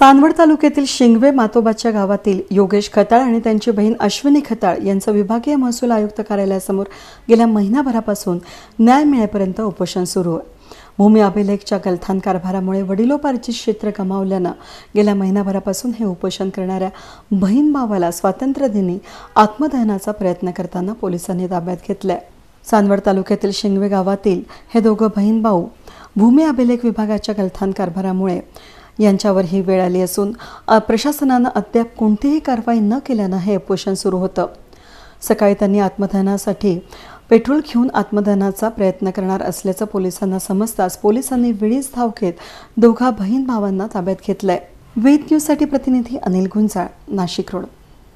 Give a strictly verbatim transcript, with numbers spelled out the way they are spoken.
चांदवड तालुक्यातील शिंगवे मातोबाच्या गावातील योगेश खताळ आणि त्यांची बहीण अश्विनी खताळ यांचं विभागीय महसूल आयुक्त कार्यालयासमोर गेल्या महिनाभरापासून न्याय मिळेपर्यंत उपोषण सुरू आहे। भूमी अभिलेखच्या गलथान कारभारामुळे वडिलोपार्जित क्षेत्र गमावल्यानं गेल्या महिनाभरापासून हे उपोषण करणाऱ्या बहीण भावाला स्वातंत्र्यदिनी आत्मदहनाचा प्रयत्न करताना पोलिसांनी ताब्यात घेतलंय। चांदवड तालुक्यातील शिंगवे गावातील हे दोघं बहीण भाऊ भूमी अभिलेख विभागाच्या गलथान कारभारामुळे यांच्यावर ही वेळ आली असून प्रशासनानं अद्याप कोणतीही कारवाई न केल्यानं हे उपोषण सुरू होतं। सकाळी त्यांनी आत्मदहनासाठी पेट्रोल घेऊन आत्मदहनाचा प्रयत्न करणार असल्याचं पोलिसांना समजताच पोलिसांनी वेळीच धाव घेत दोघा बहीण भावांना ताब्यात घेतलंय। वेद न्यूजसाठी प्रतिनिधी अनिल गुंजाळ, नाशिक रोड।